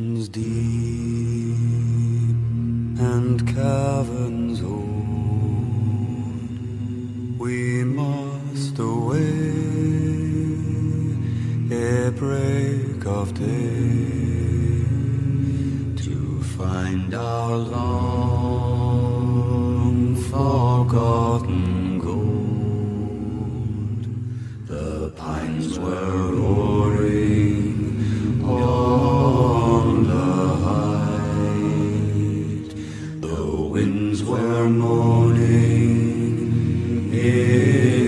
Oceans deep and caverns old, we must away ere break of day to find our long forgotten gold. The pines were roaring on the height, the winds were moaning in